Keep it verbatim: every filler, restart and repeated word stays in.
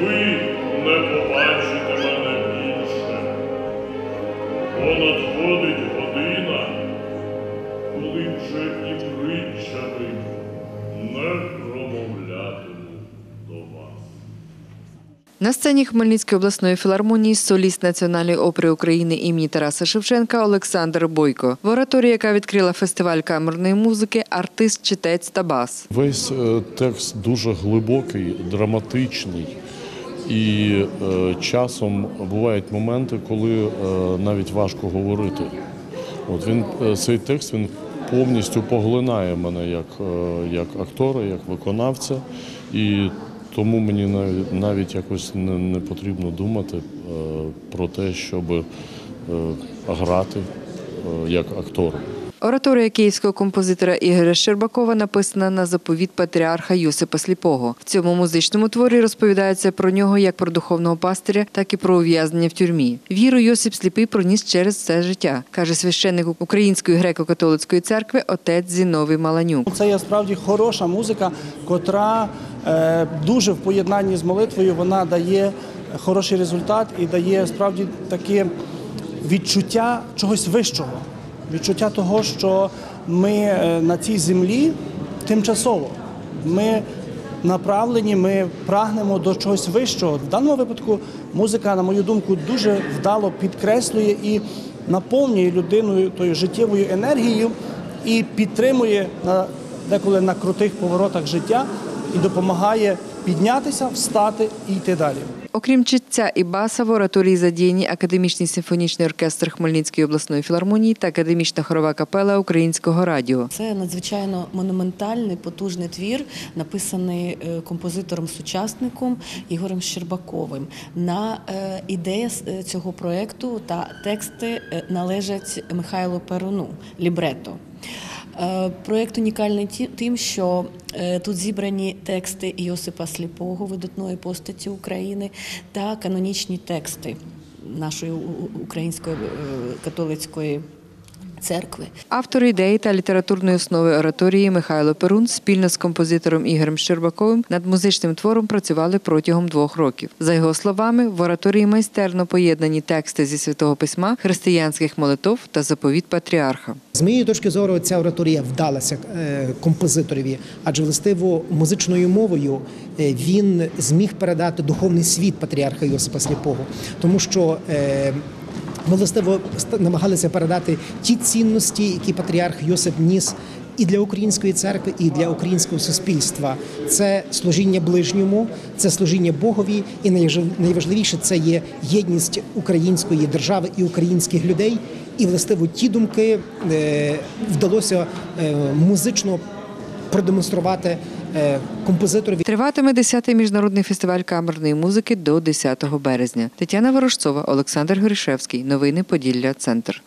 ви не побачите мене більше, бо надходить година, коли вже і притчами не промовлятиму до вас. На сцені Хмельницької обласної філармонії соліст Національної опери України імені Тараса Шевченка Олександр Бойко. В ораторії, яка відкрила фестиваль камерної музики, артист, читець та бас. Весь текст дуже глибокий, драматичний. І е, часом бувають моменти, коли е, навіть важко говорити. От він, цей текст він повністю поглинає мене як, е, як актора, як виконавця. І тому мені навіть, навіть якось не, не потрібно думати е, про те, щоб е, грати е, як актор. Ораторія київського композитора Ігоря Щербакова написана на заповіт патріарха Йосипа Сліпого. В цьому музичному творі розповідається про нього як про духовного пастиря, так і про ув'язнення в тюрмі. Віру Йосип Сліпий проніс через все життя, каже священник Української греко-католицької церкви отець Зіновій Маланюк. Це є справді хороша музика, котра е, дуже в поєднанні з молитвою, вона дає хороший результат і дає справді таке відчуття чогось вищого. Відчуття того, що ми на цій землі тимчасово, ми направлені, ми прагнемо до чогось вищого. В даному випадку музика, на мою думку, дуже вдало підкреслює і наповнює людину тою життєвою енергією і підтримує на, деколи на крутих поворотах життя і допомагає піднятися, встати і йти далі. Окрім читця і баса, в ораторії задіяні Академічний симфонічний оркестр Хмельницької обласної філармонії та Академічна хорова капела Українського радіо. Це надзвичайно монументальний, потужний твір, написаний композитором-сучасником Ігорем Щербаковим. На ідея цього проєкту та тексти належать Михайлу Перуну, лібрето. Проєкт унікальний тим, що тут зібрані тексти Йосипа Сліпого, видатної постаті України, та канонічні тексти нашої української католицької церкви. Автор ідеї та літературної основи ораторії Михайло Перун спільно з композитором Ігорем Щербаковим над музичним твором працювали протягом двох років. За його словами, в ораторії майстерно поєднані тексти зі Святого Письма, християнських молитов та заповіт патріарха. З моєї точки зору, ця ораторія вдалася композиторові, адже властиво музичною мовою він зміг передати духовний світ патріарха Йосипа Сліпого, тому що ми властиво намагалися передати ті цінності, які патріарх Йосип ніс і для української церкви, і для українського суспільства. Це служіння ближньому, це служіння Богові, і найважливіше – це є єдність української держави і українських людей. І, властиво, ті думки вдалося музично продемонструвати композиторові. Триватиме десятий міжнародний фестиваль камерної музики до десятого березня. Тетяна Ворожцова, Олександр Горішевський. Новини Поділля. Центр.